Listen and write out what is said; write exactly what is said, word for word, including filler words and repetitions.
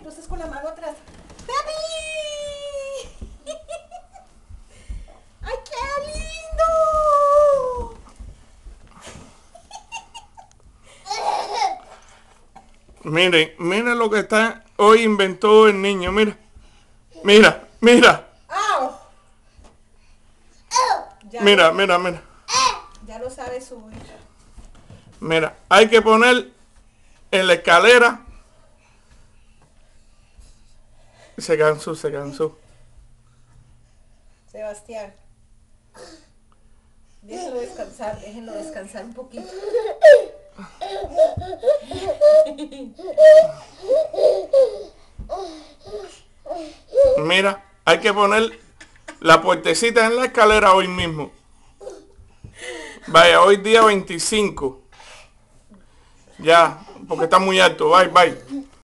cruces con la mano atrás. ¡Papi! ¡Ay, qué lindo! Miren, miren lo que está hoy inventó el niño, mira. Mira, mira. ¡Au! Ya Mira, lo, mira, mira. ya lo sabe subir. Mira, hay que poner en la escalera. Se cansó, se cansó. Sebastián, déjenlo descansar, déjenlo descansar un poquito. Mira, hay que poner la puertecita en la escalera hoy mismo. Vaya, hoy día veinticinco. Ya, porque está muy alto. Bye, bye.